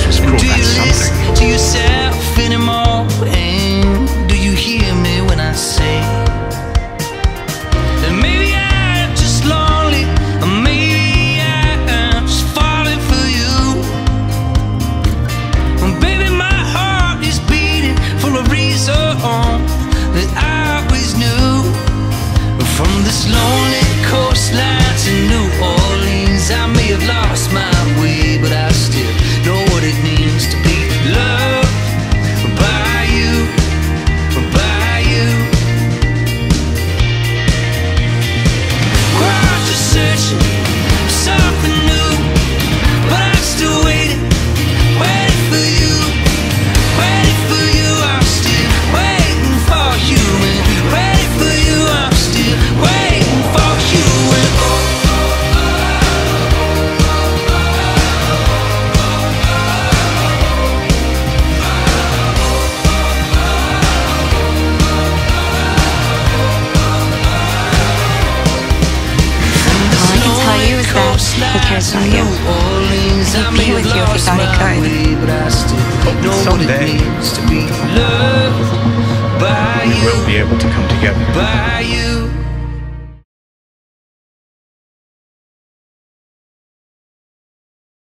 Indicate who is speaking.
Speaker 1: was cruel, that's something.
Speaker 2: To yourself anymore, and do you hear me when I say that maybe I'm just lonely, or maybe I'm just falling for you? Well, baby, my heart is beating for a reason that I always knew. From this lonely coastline to New Orleans, I may have lost my way, but I still know what it means to be loved by you, by you. We're out just searching for something new, but I'm still waiting, waiting for you, waiting for you. I'm still waiting for you, and waiting for you. I'm still waiting for you, and
Speaker 3: he cares about you. He'd be with you if he thought he could.
Speaker 1: Someday, we will be able to come together.